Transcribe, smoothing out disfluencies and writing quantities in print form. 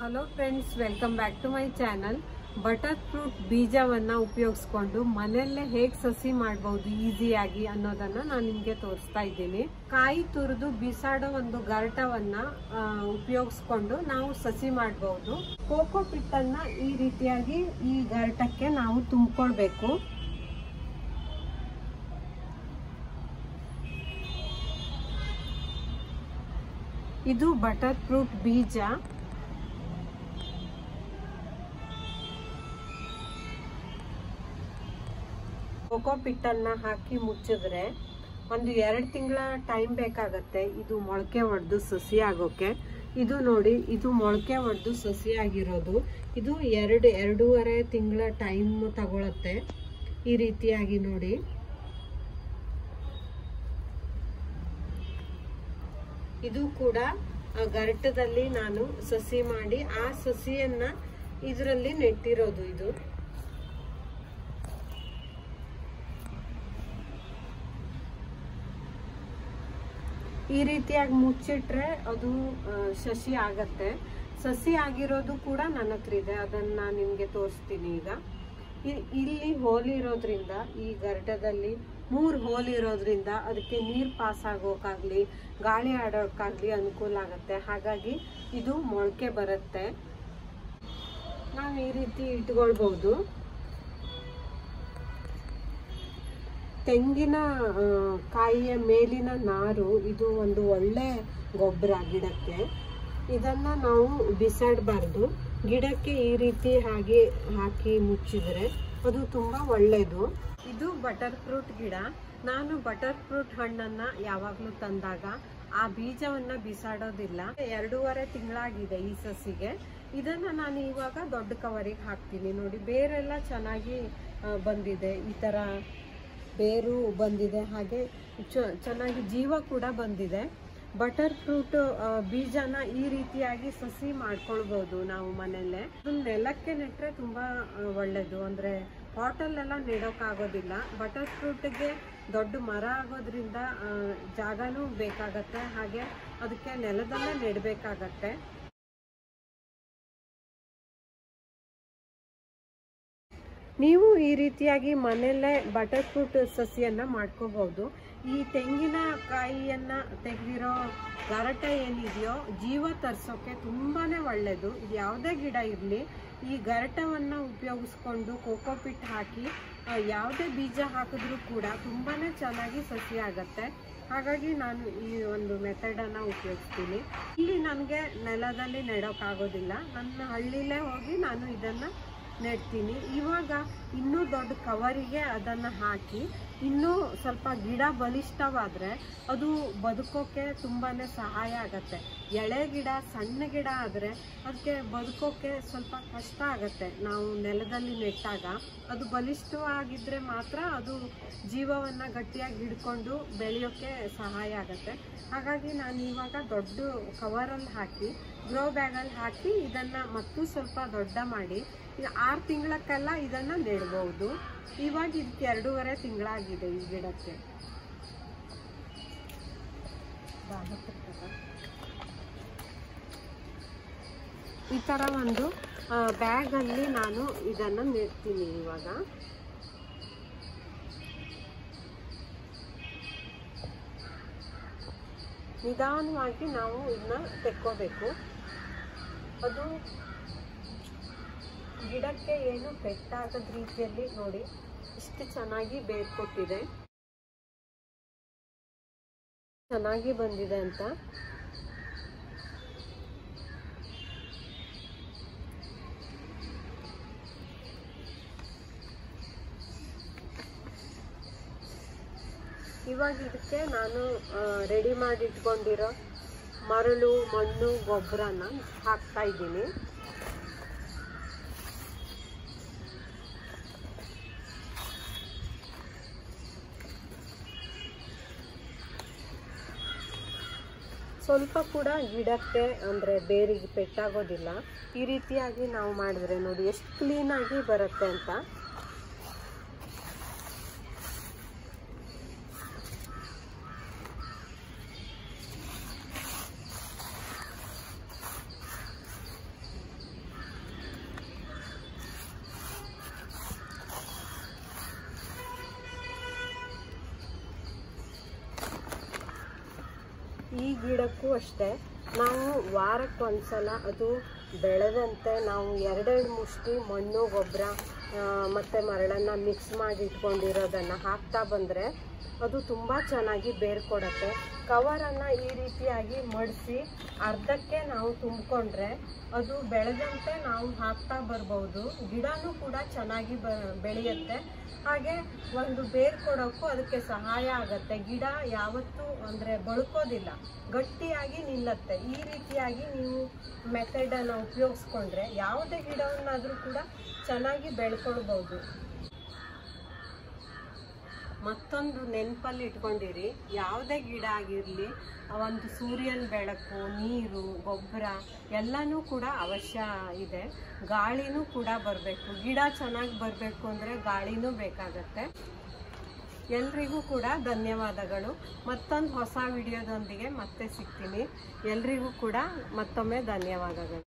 Hello friends, welcome back to my channel. Butter fruit ಬೀಜವನ್ನ ಉಪಯೋಗಿಸ್ಕೊಂಡು ಮನೆಯಲ್ಲೇ ಹೇಗೆ ಸಸಿ ಮಾಡಬಹುದು ಈಸಿಯಾಗಿ ಅನ್ನೋದನ್ನ ನಾನು ನಿಮ್ಗೆ ತೋರಿಸ್ತಾ ಇದ್ದೀನಿ. ಕಾಯಿ ತುರಿದು ಬಿಸಾಡೋ ಒಂದು ಗರಟವನ್ನ ಉಪಯೋಗಿಸ್ಕೊಂಡು ನಾವು ಸಸಿ ಮಾಡಬಹುದು. ಕೋಕೋ ಪಿಟ್ಟನ್ನ ಈ ರೀತಿಯಾಗಿ ಈ ಗರಟಕ್ಕೆ ನಾವು ತುಂಬಿಕೊಳ್ಬೇಕು. ಇದು ಬಟರ್ ಫ್ರೂಟ್ ಬೀಜ. ಕೋಕೋ ಪಿಟ್ಟನ್ನ ಹಾಕಿ ಮುಚ್ಚಿದ್ರೆ ಒಂದು 2 ತಿಂಗಳ ಟೈಮ್ ಬೇಕಾಗತ್ತೆ ಇದು ಮೊಳಕೆ ಹೊಡೆದು ಸಸಿ ಆಗೋಕೆ. ಇದು ನೋಡಿ, ಇದು ಮೊಳಕೆ ಹೊಡೆದು ಸಸಿ ಆಗಿರೋದು. ಇದು 2-2.5 ತಿಂಗಳ ಟೈಮ್ ತಗೊಳತ್ತೆ. ಈ ರೀತಿಯಾಗಿ ನೋಡಿ. ಇದು ಕೂಡ ಗರಟದಲ್ಲಿ ನಾನು ಸಸಿ ಮಾಡಿ ಆ ಸಸಿಯನ್ನ ಇದರಲ್ಲಿ ನೆಟ್ಟಿರೋದು. ಇದು ಈ ರೀತಿಯಾಗಿ ಮುಚ್ಚಿಟ್ರೆ ಅದು ಸಸಿ ಆಗತ್ತೆ. ಸಸಿ ಆಗಿರೋದು ಕೂಡ ನನ್ನ ಹತ್ರ ಇದೆ, ಅದನ್ನ ನಾನು ನಿಮ್ಗೆ ತೋರಿಸ್ತೀನಿ. ಈಗ ಇಲ್ಲಿ ಹೋಲ್ ಇರೋದ್ರಿಂದ, ಈ ಗರಟದಲ್ಲಿ 3 ಹೋಲ್ ಇರೋದ್ರಿಂದ ಅದಕ್ಕೆ ನೀರು ಪಾಸ್ ಆಗೋಕ್ಕಾಗ್ಲಿ ಗಾಳಿ ಆಡೋಕ್ಕಾಗ್ಲಿ ಅನುಕೂಲ ಆಗತ್ತೆ. ಹಾಗಾಗಿ ಇದು ಮೊಳಕೆ ಬರುತ್ತೆ. ನಾವು ಈ ರೀತಿ ಇಟ್ಕೊಳ್ಬಹುದು. ತೆಂಗಿನ ಕಾಯಿಯ ಮೇಲಿನ ನಾರು ಇದು ಒಂದು ಒಳ್ಳೆ ಗೊಬ್ಬರ ಗಿಡಕ್ಕೆ. ಇದನ್ನ ನಾವು ಬಿಸಾಡಬಾರ್ದು. ಗಿಡಕ್ಕೆ ಈ ರೀತಿ ಹಾಕಿ ಮುಚ್ಚಿದ್ರೆ ಅದು ತುಂಬಾ ಒಳ್ಳೇದು. ಇದು ಬಟರ್ ಫ್ರೂಟ್ ಗಿಡ. ನಾನು ಬಟರ್ ಫ್ರೂಟ್ ಹಣ್ಣನ್ನ ಯಾವಾಗ್ಲೂ ತಂದಾಗ ಆ ಬೀಜವನ್ನ ಬಿಸಾಡೋದಿಲ್ಲ. 2.5 ತಿಂಗಳಾಗಿದೆ ಈ ಸಸಿಗೆ. ಇದನ್ನ ನಾನು ಇವಾಗ ದೊಡ್ಡ ಕವರಿಗೆ ಹಾಕ್ತೀನಿ. ನೋಡಿ, ಬೇರೆಲ್ಲ ಚೆನ್ನಾಗಿ ಬಂದಿದೆ. ಈ ತರ ಬೇರು ಬಂದಿದೆ, ಹಾಗೆ ಚೆನ್ನಾಗಿ ಜೀವ ಕೂಡ ಬಂದಿದೆ. ಬಟರ್ ಫ್ರೂಟ್ ಬೀಜನ ಈ ರೀತಿಯಾಗಿ ಸಸಿ ಮಾಡ್ಕೊಳ್ಬಹುದು ನಾವು ಮನೆಯಲ್ಲೇ. ಅದನ್ನ ನೆಲಕ್ಕೆ ನೆಟ್ರೆ ತುಂಬಾ ಒಳ್ಳೇದು. ಅಂದ್ರೆ ಪಾಟಲ್ಲೆಲ್ಲ ನೆಡೋಕ್ಕಾಗೋದಿಲ್ಲ. ಬಟರ್ ಫ್ರೂಟ್ಗೆ ದೊಡ್ಡ ಮರ ಆಗೋದ್ರಿಂದ ಜಾಗನೂ ಬೇಕಾಗತ್ತೆ, ಹಾಗೆ ಅದಕ್ಕೆ ನೆಲದಲ್ಲೇ ನೆಡಬೇಕಾಗತ್ತೆ. ನೀವು ಈ ರೀತಿಯಾಗಿ ಮನೆಯಲ್ಲೇ ಬಟರ್ ಫ್ರೂಟ್ ಸಸಿಯನ್ನ ಮಾಡ್ಕೋಬಹುದು. ಈ ತೆಂಗಿನ ಕಾಯಿಯನ್ನ ತೆಗೆದಿರೋ ಗರಟ ಏನಿದೆಯೋ ಜೀವ ತರಿಸೋಕೆ ತುಂಬಾನೇ ಒಳ್ಳೇದು. ಇದು ಯಾವುದೇ ಗಿಡ ಇರಲಿ, ಈ ಗರಟವನ್ನ ಉಪಯೋಗಿಸ್ಕೊಂಡು ಕೋಕೋ ಪಿಟ್ ಹಾಕಿ ಯಾವುದೇ ಬೀಜ ಹಾಕಿದ್ರೂ ಕೂಡ ತುಂಬಾನೇ ಚೆನ್ನಾಗಿ ಸಸಿ ಆಗತ್ತೆ. ಹಾಗಾಗಿ ನಾನು ಈ ಒಂದು ಮೆಥಡನ್ನು ಉಪಯೋಗಿಸ್ತೀನಿ. ಇಲ್ಲಿ ನನಗೆ ನೆಲದಲ್ಲಿ ನೆಡೋಕ್ಕಾಗೋದಿಲ್ಲ. ನನ್ನ ಹಳ್ಳಿಲೇ ಹೋಗಿ ನಾನು ಇದನ್ನು ನೆಡ್ತೀನಿ. ಇವಾಗ ಇನ್ನೂ ದೊಡ್ಡ ಕವರಿಗೆ ಅದನ್ನು ಹಾಕಿ ಇನ್ನೂ ಸ್ವಲ್ಪ ಗಿಡ ಬಲಿಷ್ಠವಾದರೆ ಅದು ಬದುಕೋಕೆ ತುಂಬಾ ಸಹಾಯ ಆಗತ್ತೆ. ಎಳೆ ಗಿಡ, ಸಣ್ಣ ಗಿಡ ಆದರೆ ಅದಕ್ಕೆ ಬದುಕೋಕೆ ಸ್ವಲ್ಪ ಕಷ್ಟ ಆಗತ್ತೆ. ನಾವು ನೆಲದಲ್ಲಿ ನೆಟ್ಟಾಗ ಅದು ಬಲಿಷ್ಠವಾಗಿದ್ದರೆ ಮಾತ್ರ ಅದು ಜೀವವನ್ನು ಗಟ್ಟಿಯಾಗಿ ಹಿಡ್ಕೊಂಡು ಬೆಳೆಯೋಕ್ಕೆ ಸಹಾಯ ಆಗತ್ತೆ. ಹಾಗಾಗಿ ನಾನು ಇವಾಗ ದೊಡ್ಡ ಕವರಲ್ಲಿ ಹಾಕಿ ಗ್ರೋ ಬ್ಯಾಗಲ್ಲಿ ಹಾಕಿ ಇದನ್ನು ಮತ್ತೂ ಸ್ವಲ್ಪ ದೊಡ್ಡ ಮಾಡಿ 6 ತಿಂಗಳಕ್ಕೆಲ್ಲ ಇದನ್ನು ನೆಡ್ಬೋದು. ಇವಾಗ ಇದಕ್ಕೆ 2.5 ತಿಂಗಳಾಗಿದೆ ಈ ಗಿಡಕ್ಕೆ. ಈ ಥರ ಒಂದು ಬ್ಯಾಗಲ್ಲಿ ನಾನು ಇದನ್ನು ನೆಡ್ತೀನಿ. ಇವಾಗ ನಿಧಾನವಾಗಿ ನಾವು ಇದನ್ನ ತೆಕ್ಕೋಬೇಕು. ಅದು ಗಿಡಕ್ಕೆ ಏನು ಪೆಟ್ಟಾಗದ ರೀತಿಯಲ್ಲಿ ನೋಡಿ ಇಷ್ಟು ಚೆನ್ನಾಗಿ ಬೇರು ಕೊಟ್ಟಿದೆ, ಚೆನ್ನಾಗಿ ಬಂದಿದೆ ಅಂತ. ಇವಾಗ ಇದಕ್ಕೆ ನಾನು ರೆಡಿ ಮಾಡಿ ಇಟ್ಕೊಂಡಿರೋ ಮರಳು, ಮಣ್ಣು, ಗೊಬ್ಬರನ ಹಾಕ್ತಾ ಇದ್ದೀನಿ. ಸ್ವಲ್ಪ ಕೂಡ ಗಿಡಕ್ಕೆ ಅಂದರೆ ಬೇರಿಗೆ ಪೆಟ್ಟಾಗೋದಿಲ್ಲ. ಈ ರೀತಿಯಾಗಿ ನಾವು ಮಾಡಿದ್ರೆ ನೋಡಿ ಎಷ್ಟು ಕ್ಲೀನಾಗಿ ಬರುತ್ತೆ ಅಂತ. ಗಿಡಕ್ಕೂ ಅಷ್ಟೇ ನಾವು ವಾರಕ್ಕೆ ಒಂದ್ಸಲ ಅದು ಬೆಳೆದಂತೆ ನಾವು 2 ಮುಷ್ಟಿ ಮಣ್ಣು ಗೊಬ್ಬರ ಮತ್ತು ಮರಳನ್ನು ಮಿಕ್ಸ್ ಮಾಡಿ ಇಟ್ಕೊಂಡಿರೋದನ್ನು ಹಾಕ್ತಾ ಬಂದರೆ ಅದು ತುಂಬ ಚೆನ್ನಾಗಿ ಬೇರು ಕೊಡುತ್ತೆ. ಕವರನ್ನು ಈ ರೀತಿಯಾಗಿ ಮಡಿಸಿ ಅರ್ಧಕ್ಕೆ ನಾವು ತುಂಬಿಕೊಂಡ್ರೆ ಅದು ಬೆಳೆದಂತೆ ನಾವು ಹಾಕ್ತಾ ಬರ್ಬೋದು. ಗಿಡನೂ ಕೂಡ ಚೆನ್ನಾಗಿ ಬೆಳೆಯುತ್ತೆ. ಹಾಗೆ ಒಂದು ಬೇರು ಕೊಡೋಕ್ಕೂ ಅದಕ್ಕೆ ಸಹಾಯ ಆಗುತ್ತೆ. ಗಿಡ ಯಾವತ್ತೂ ಅಂದರೆ ಬಳ್ಕೋದಿಲ್ಲ, ಗಟ್ಟಿಯಾಗಿ ನಿಲ್ಲುತ್ತೆ. ಈ ರೀತಿಯಾಗಿ ನೀವು ಮೆಥಡನ್ನು ಉಪಯೋಗಿಸ್ಕೊಂಡ್ರೆ ಯಾವುದೇ ಗಿಡವನ್ನಾದರೂ ಕೂಡ ಚೆನ್ನಾಗಿ ಬೆಳ್ಕೊಳ್ಬೋದು. ಮತ್ತೊಂದು ನೆನಪಲ್ಲಿ ಇಟ್ಕೊಂಡಿರಿ, ಯಾವುದೇ ಗಿಡ ಆಗಿರಲಿ ಒಂದು ಸೂರ್ಯನ ಬೆಳಕು, ನೀರು, ಗೊಬ್ಬರ ಎಲ್ಲನೂ ಕೂಡ ಅವಶ್ಯ ಇದೆ. ಗಾಳಿನೂ ಕೂಡ ಬರಬೇಕು. ಗಿಡ ಚೆನ್ನಾಗಿ ಬರಬೇಕು ಅಂದರೆ ಗಾಳಿನೂ ಬೇಕಾಗತ್ತೆ. ಎಲ್ರಿಗೂ ಕೂಡ ಧನ್ಯವಾದಗಳು. ಮತ್ತೊಂದು ಹೊಸ ವಿಡಿಯೋದೊಂದಿಗೆ ಮತ್ತೆ ಸಿಗ್ತೀನಿ. ಎಲ್ರಿಗೂ ಕೂಡ ಮತ್ತೊಮ್ಮೆ ಧನ್ಯವಾದಗಳು.